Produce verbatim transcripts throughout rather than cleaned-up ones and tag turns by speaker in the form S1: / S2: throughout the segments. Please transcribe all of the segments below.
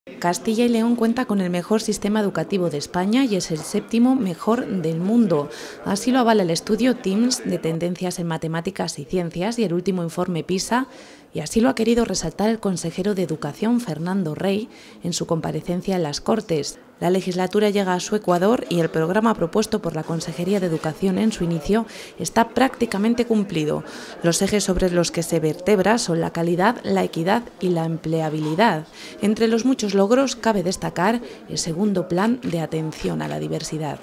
S1: Castilla y León cuenta con el mejor sistema educativo de España y es el séptimo mejor del mundo. Así lo avala el estudio TIMSS de tendencias en matemáticas y ciencias y el último informe PISA, y así lo ha querido resaltar el consejero de Educación, Fernando Rey, en su comparecencia en las Cortes. La legislatura llega a su ecuador y el programa propuesto por la Consejería de Educación en su inicio está prácticamente cumplido. Los ejes sobre los que se vertebra son la calidad, la equidad y la empleabilidad. Entre los muchos logros cabe destacar el segundo plan de atención a la diversidad.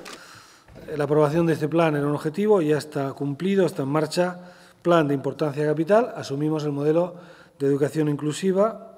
S2: La aprobación de este plan era un objetivo, ya está cumplido, está en marcha. Plan de importancia capital, asumimos el modelo de educación inclusiva,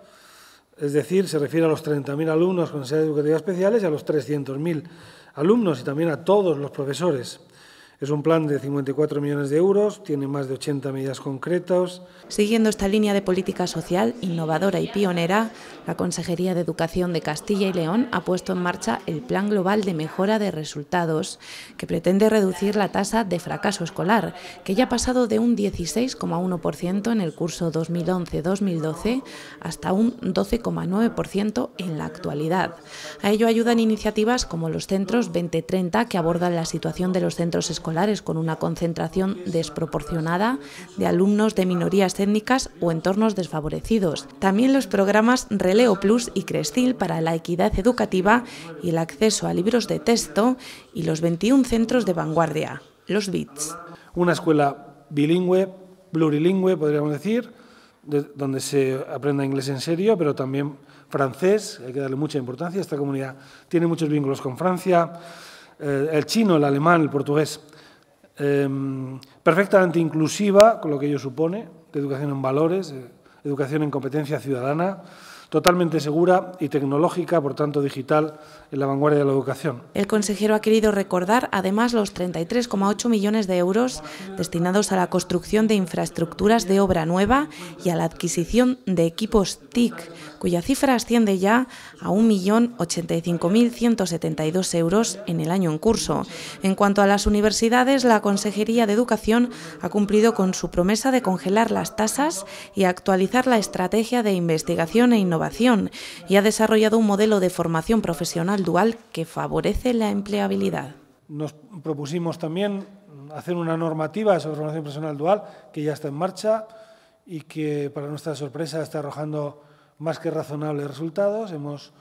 S2: es decir, se refiere a los treinta mil alumnos con necesidades educativas especiales y a los trescientos mil alumnos y también a todos los profesores. Es un plan de cincuenta y cuatro millones de euros, tiene más de ochenta medidas concretas.
S1: Siguiendo esta línea de política social innovadora y pionera, la Consejería de Educación de Castilla y León ha puesto en marcha el Plan Global de Mejora de Resultados, que pretende reducir la tasa de fracaso escolar, que ya ha pasado de un dieciséis coma uno por ciento en el curso dos mil once dos mil doce hasta un doce coma nueve por ciento en la actualidad. A ello ayudan iniciativas como los centros veinte treinta, que abordan la situación de los centros escolares con una concentración desproporcionada de alumnos de minorías étnicas o entornos desfavorecidos. También los programas Releo Plus y Crescil para la equidad educativa y el acceso a libros de texto y los veintiún centros de vanguardia, los B I Ts.
S2: Una escuela bilingüe, plurilingüe, podríamos decir, de, donde se aprenda inglés en serio, pero también francés, hay que darle mucha importancia. Esta comunidad tiene muchos vínculos con Francia, eh, el chino, el alemán, el portugués. Eh, perfectamente inclusiva, con lo que ello supone, de educación en valores, eh, educación en competencia ciudadana, totalmente segura y tecnológica, por tanto digital, en la vanguardia de la educación.
S1: El consejero ha querido recordar además los treinta y tres coma ocho millones de euros destinados a la construcción de infraestructuras de obra nueva y a la adquisición de equipos T I C, cuya cifra asciende ya a un millón ochenta y cinco mil ciento setenta y dos euros en el año en curso. En cuanto a las universidades, la Consejería de Educación ha cumplido con su promesa de congelar las tasas y actualizar la estrategia de investigación e innovación, y ha desarrollado un modelo de formación profesional dual que favorece la empleabilidad.
S2: Nos propusimos también hacer una normativa sobre formación profesional dual que ya está en marcha y que, para nuestra sorpresa, está arrojando más que razonables resultados. Hemos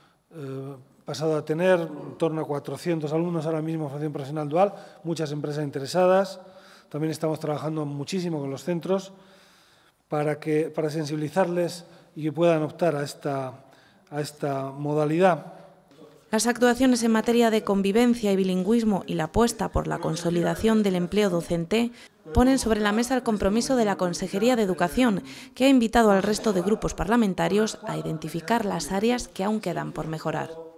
S2: eh, pasado a tener en torno a cuatrocientos alumnos ahora mismo en formación profesional dual, muchas empresas interesadas. También estamos trabajando muchísimo con los centros para, que, para sensibilizarles y que puedan optar a esta, a esta modalidad.
S1: Las actuaciones en materia de convivencia y bilingüismo y la apuesta por la consolidación del empleo docente ponen sobre la mesa el compromiso de la Consejería de Educación, que ha invitado al resto de grupos parlamentarios a identificar las áreas que aún quedan por mejorar.